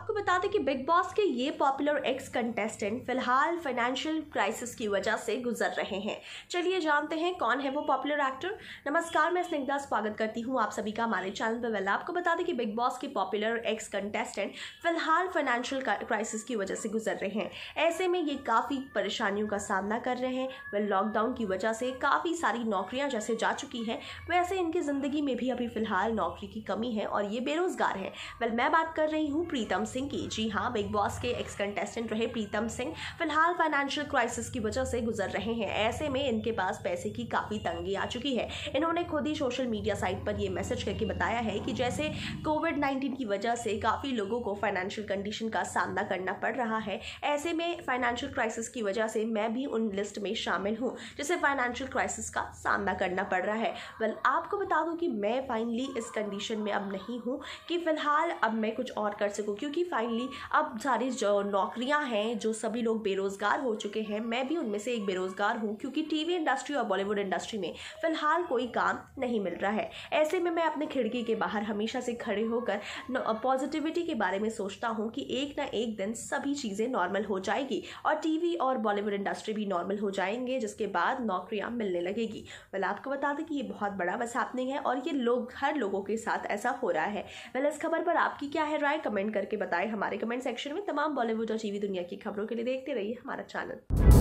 आपको बता दें कि बिग बॉस के ये पॉपुलर एक्स कंटेस्टेंट फिलहाल फाइनेंशियल क्राइसिस की वजह से गुजर रहे हैं। चलिए जानते हैं कौन है वो पॉपुलर एक्टर। नमस्कार, मैं स्निग्धा स्वागत करती हूँ आप सभी का हमारे चैनल पर। वेल, आपको बता दें कि बिग बॉस के पॉपुलर एक्स कंटेस्टेंट फिलहाल फाइनेंशियल क्राइसिस की वजह से गुजर रहे हैं। ऐसे में ये काफ़ी परेशानियों का सामना कर रहे हैं। वेल, लॉकडाउन की वजह से काफ़ी सारी नौकरियाँ जैसे जा चुकी हैं, वैसे इनकी ज़िंदगी में भी अभी फिलहाल नौकरी की कमी है और ये बेरोजगार है। वेल, मैं बात कर रही हूँ प्रीतम सिंह की। जी हाँ, बिग बॉस के एक्स कंटेस्टेंट रहे प्रीतम सिंह फिलहाल फाइनेंशियल क्राइसिस की वजह से गुजर रहे हैं। ऐसे में इनके पास पैसे की काफ़ी तंगी आ चुकी है। इन्होंने खुद ही सोशल मीडिया साइट पर ये मैसेज करके बताया है कि जैसे कोविड-19 की वजह से काफ़ी लोगों को फाइनेंशियल कंडीशन का सामना करना पड़ रहा है, ऐसे में फाइनेंशियल क्राइसिस की वजह से मैं भी उन लिस्ट में शामिल हूँ जिसे फाइनेंशियल क्राइसिस का सामना करना पड़ रहा है। वेल, आपको बता दूँ कि मैं फाइनली इस कंडीशन में अब नहीं हूँ कि फ़िलहाल अब मैं कुछ और कर सकूँ, क्योंकि फाइनली अब सारी जो नौकरियां हैं, जो सभी लोग बेरोज़गार हो चुके हैं, मैं भी उनमें से एक बेरोज़गार हूं, क्योंकि टीवी इंडस्ट्री और बॉलीवुड इंडस्ट्री में फ़िलहाल कोई काम नहीं मिल रहा है। ऐसे में मैं अपने खिड़की के बाहर हमेशा से खड़े होकर पॉजिटिविटी के बारे में सोचता हूं कि एक ना एक दिन सभी चीज़ें नॉर्मल हो जाएगी और टीवी और बॉलीवुड इंडस्ट्री भी नॉर्मल हो जाएंगे, जिसके बाद नौकरियाँ मिलने लगेगी। वेल, आपको बता दें कि ये बहुत बड़ा बस हैपनिंग है और ये हर लोगों के साथ ऐसा हो रहा है। वेल, इस खबर पर आपकी क्या है राय, कमेंट करके बताएं हमारे कमेंट सेक्शन में। तमाम बॉलीवुड और टीवी दुनिया की खबरों के लिए देखते रहिए हमारा चैनल।